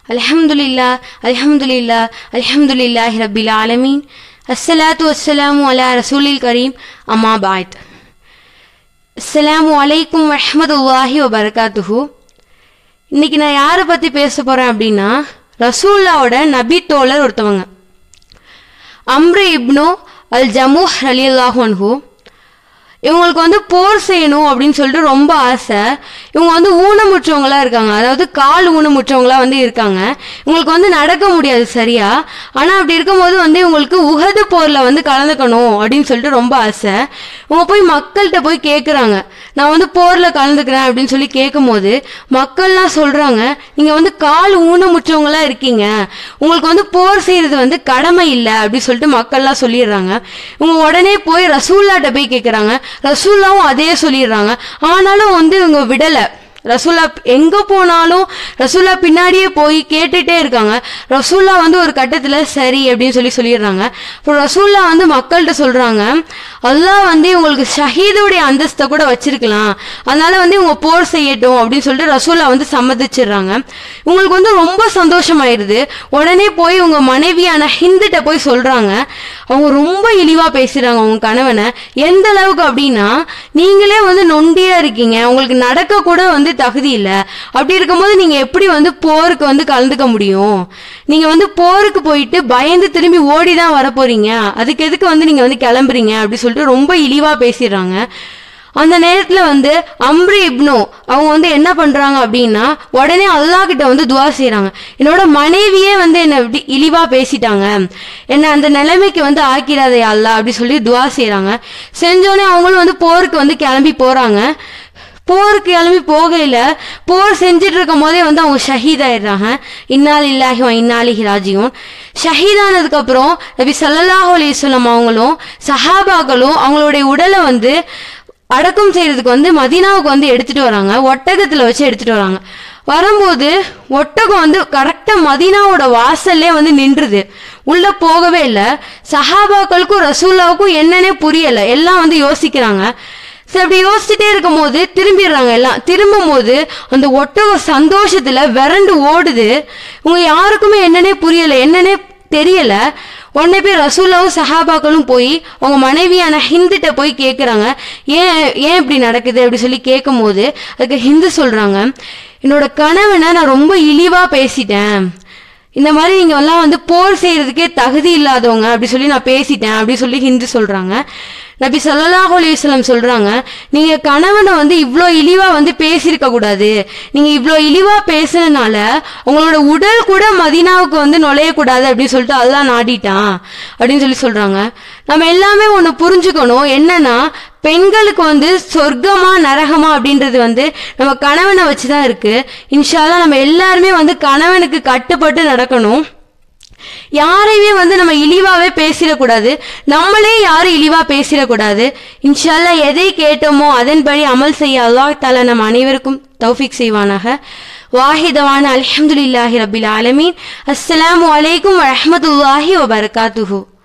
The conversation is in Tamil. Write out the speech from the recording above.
அல்ஹம்துலில்லாஹ் அல்ஹம்துலில்லாஹ் அல்ஹம்துலில்லாஹி ரப்பில் ஆலமீன் அஸ்ஸலாத்து வஸ்ஸலாமு அலா ரசூலில் கரீம் அம்மா பாத். அஸ்ஸலாமு அலைக்கும் வரஹ்மத்துல்லாஹி வபரகாத்துஹு. இன்னைக்கு நான் யாரை பற்றி பேச போகிறேன் அப்படின்னா, ரசூல்லாவோட நபி தோழர் ஒருத்தவங்க, அம்ரு இப்னு அல் ஜமூஹ் ரலியல்லாஹு அன்ஹு. இவங்களுக்கு போர் செய்யணும் அப்படின்னு சொல்லிட்டு ரொம்ப ஆசை. இவங்க ஊனமுற்றவங்களா இருக்காங்க, அதாவது கால் ஊனமுற்றவங்களா இருக்காங்க. இவங்களுக்கு நடக்க முடியாது சரியா. ஆனால் அப்படி இருக்கும்போது இவங்களுக்கு உஹது போரில் கலந்துக்கணும் அப்படின்னு சொல்லிட்டு ரொம்ப ஆசை. இவங்க போய் மக்கள்கிட்ட போய் கேட்குறாங்க, நான் போரில் கலந்துக்கிறேன் அப்படின்னு சொல்லி கேட்கும்போது மக்கள்லாம் சொல்கிறாங்க, நீங்கள் கால் ஊனமுற்றவங்களா இருக்கீங்க, உங்களுக்கு போர் செய்கிறது கடமை இல்லை அப்படின்னு சொல்லிட்டு மக்கள்லாம் சொல்லிடுறாங்க. இவங்க உடனே போய் ரசூல்லாட்ட போய் கேட்குறாங்க. ரசூல்லாவும் அதே சொல்லிடுறாங்க. ஆனாலும் இவங்க விடலை. ரசூல்லா எங்க போனாலும் ரசூல்லா பின்னாடியே போய் கேட்டுட்டே இருக்காங்க. ரசூல்லா ஒரு கட்டத்துல சரி அப்படின்னு சொல்லிடுறாங்க. அப்புறம் ரசூல்லா மக்கள்கிட்ட சொல்றாங்க, அல்லாஹ் இவங்களுக்கு ஷஹீதுடைய அந்தஸ்தை கூட வச்சிருக்கலாம், அதனால இவங்க போர் செய்யட்டும் அப்படின்னு சொல்லிட்டு ரசூல்லா சம்மதிச்சிடுறாங்க. இவங்களுக்கு ரொம்ப சந்தோஷமாயிருது. உடனே போய் உங்க மனைவியான ஹிந்துட்ட போய் சொல்றாங்க. அவங்க ரொம்ப இழிவா பேசுறாங்க அவங்க கணவனை. எந்த அளவுக்கு அப்படின்னா, நீங்களே நொண்டியா இருக்கீங்க, உங்களுக்கு நடக்க கூட தகுதி இல்லை, அப்படி இருக்கும்போது நீங்க எப்படி போருக்கு கலந்துக்க முடியும்? நீங்க போருக்கு போயிட்டு பயந்து திரும்பி ஓடிதான் வர போறீங்க, அதுக்கு எதுக்கு நீங்க கிளம்புறீங்க அப்படி சொல்லிட்டு ரொம்ப இழிவா பேசிடுறாங்க. அந்த நேரத்துல அம்ரு இப்னு அவங்க என்ன பண்றாங்க அப்படின்னா, உடனே அல்லாஹ் கிட்ட துவா செய்யறாங்க. என்னோட மனைவியே என்ன இப்படி இழிவா பேசிட்டாங்க, என்ன அந்த நிலைமைக்கு ஆக்கிறாதே அல்லாஹ் அப்படி சொல்லி துவா செய்யறாங்க. செஞ்சோடனே அவங்களும் போருக்கு கிளம்பி போறாங்க. போருக்கு கிளம்பி போகையில போர் செஞ்சுட்டு இருக்கும் போதே அவங்க ஷஹீதாயிடுறாங்க. இன்னா லில்லாஹி வ இன்னா இலைஹி ராஜிஊன். ஷஹீதானதுக்கு அப்புறம் நபி ஸல்லல்லாஹு அலைஹி வஸல்லம் அவங்களும் சஹாபாக்களும் அவங்களுடைய உடலை அடக்கம் செய்யறதுக்கு மதீனாவுக்கு எடுத்துட்டு வராங்க. ஒட்டகத்துல வச்சு எடுத்துட்டு வராங்க. வரும்போது ஒட்டகம் கரெக்டா மதீனாவோட வாசல்லே நின்றுது, உள்ள போகவே இல்லை. சஹாபாக்களுக்கும் ரசூல்லாவுக்கும் என்னன்னே புரியல, எல்லாம் யோசிக்கிறாங்க. சரி, அப்படி யோசிச்சுட்டே இருக்கும் போது திரும்பிடுறாங்க. எல்லாம் திரும்பும் போது அந்த ஒட்டகம் சந்தோஷத்துல விரண்டு ஓடுது. உங்க யாருக்குமே என்னன்னே புரியல, என்னன்னே தெரியல. உடனே போய் ரசூல்லாவும் சஹாபாக்களும் போய் அவங்க மனைவியான ஹிந்துட்ட போய் கேட்குறாங்க, ஏன் இப்படி நடக்குது அப்படி சொல்லி கேட்கும் போது அதுக்கு ஹிந்து சொல்றாங்க, என்னோட கணவனை நான் ரொம்ப இழிவா பேசிட்டேன், இந்த மாதிரி நீங்க எல்லாம் போர் செய்யறதுக்கே தகுதி இல்லாதவங்க அப்படி சொல்லி நான் பேசிட்டேன் அப்படி சொல்லி ஹிந்து சொல்றாங்க. நபி ஸல்லல்லாஹு அலைஹி வஸல்லம் சொல்றாங்க, நீங்க கணவனை இவ்வளோ இழிவா பேசியிருக்க கூடாது, நீங்க இவ்வளோ இழிவா பேசுனதுனால உங்களோட உடல் கூட மதீனாவுக்கு நுழையக்கூடாது அப்படின்னு சொல்லிட்டு அல்லாஹ் நாடிட்டான் அப்படின்னு சொல்றாங்க. நம்ம எல்லாமே ஒன்று புரிஞ்சுக்கணும், என்னன்னா பெண்களுக்கு சொர்க்கமா நரகமா அப்படின்றது நம்ம கணவனை வச்சுதான் இருக்கு. இன்ஷா அல்லாஹ் நம்ம எல்லாருமே கணவனுக்கு கட்டுப்பட்டு நடக்கணும். யாரையுமே நம்ம இழிவாவே பேசிடக்கூடாது, நம்மளே யாரும் இழிவா பேசிடக்கூடாது. இன்ஷா அல்லாஹ் எதை கேட்டோமோ அதன்படி அமல் செய்ய அல்லாஹ் தஆலா நம் அனைவருக்கும் தௌஃபீக் செய்வானாக. வாஹிதவான அல்ஹம்துலில்லாஹி ரப்பில் ஆலமீன். அஸ்ஸலாமு அலைக்கும் வரஹ்மத்துல்லாஹி வபரகாத்துஹு.